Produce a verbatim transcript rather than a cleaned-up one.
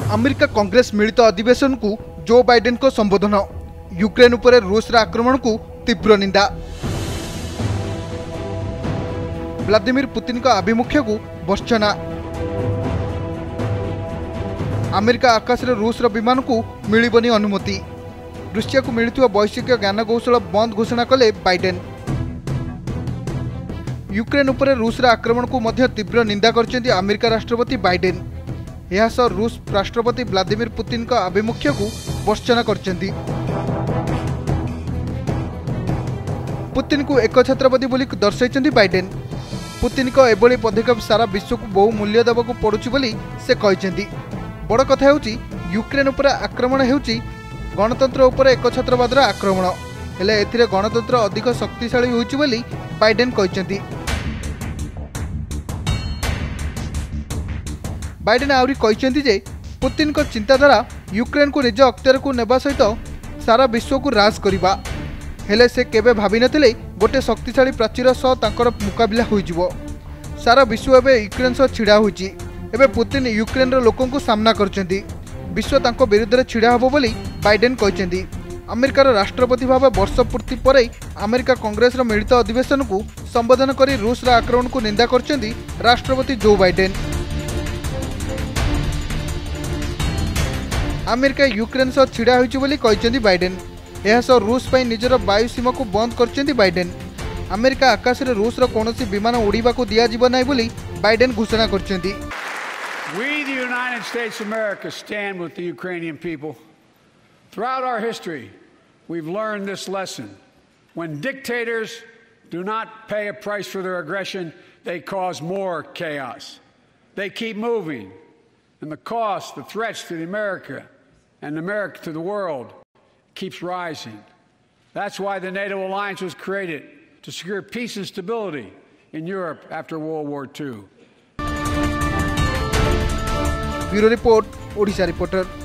America Congress मिलित अधिवेशन को जो बाइडेन को संबोधन। यूक्रेन उपरे रूस आक्रमण को तीव्र निंदा। व्लादिमीर पुतिन का आभिमुख्य को भर्त्सना। अमेरिका आकाश रे रूस विमान को मिलिबनी अनुमति। रूसिया को मिलुवा वैश्विक ज्ञानकौशल बंद घोषणा कले बाइडेन। यूक्रेन उपरे रूस आक्रमण को मध्य तीव्र निंदा करछन्ती अमेरिका राष्ट्रपति बाइडेन। यह सह रूस राष्ट्रपति व्लादिमीर पुतिन का आभिमुख्य को भर्त्सना करछन्ती। पुतिन को एकछत्रवादी बोली दर्शाइछन्ती बाइडेन। पुतिन को एभली पदक्षेप सारा विश्व को बहु मूल्य देवाक पड़ुछि बोली से कहिछन्ती। बड़ कथा हेउछि यूक्रेन उपर आक्रमण हेउछि गणतंत्र उपर एकछत्रवादर आक्रमण। हेले एथिरे गणतंत्र अधिक शक्तिशाली होइछि बोली बाइडेन कहिछन्ती। बाइडेन आउरी कहिछन्ती जे पुतिन को चिंताधारा यूक्रेन को निज अख्तियार को नेबा सहित सारा विश्व को राज करिबा। हेले से केबे भाबी नथिले गोटे शक्तिशाली प्राचीर सह तांकर मुकाबिला होइजिवो। सारा विश्व एबे यूक्रेन सह छिड़ा होइछि। एबे पुतिन यूक्रेन रो लोकन को सामना करछन्ती। विश्व तांको विरुद्ध रे छिड़ा हबो बोली बाइडेन कहिछन्ती। अमेरिकार राष्ट्रपति भाव वर्ष पूर्ति पर अमेरिका कांग्रेस रो मिलित अधिवेशन को संबोधन करी रूस रा आक्रमण को निंदा करछन्ती राष्ट्रपति जो बाइडेन। अमेरिका यूक्रेन सह छिड़ा होइछि बोली कहिछन्ती बाइडेन। यह सह रूस पई निजर वायु सीमा को बंद करछन्ती बाइडेन। अमेरिका आकाश रे रूस रो कोनोसी विमान उड़ीबा को दिया जिवो नै बोली बाइडेन घोषणा करछन्ती। We, the United States of America, stand with the Ukrainian people. Throughout our history, we've learned this lesson. When dictators do not pay a price for their aggression, they cause more chaos. They keep moving, and the cost, the threats to America and America to the world keeps rising. That's why the NATO alliance was created, to secure peace and stability in Europe after World War Two. Bureau report, Odisha reporter.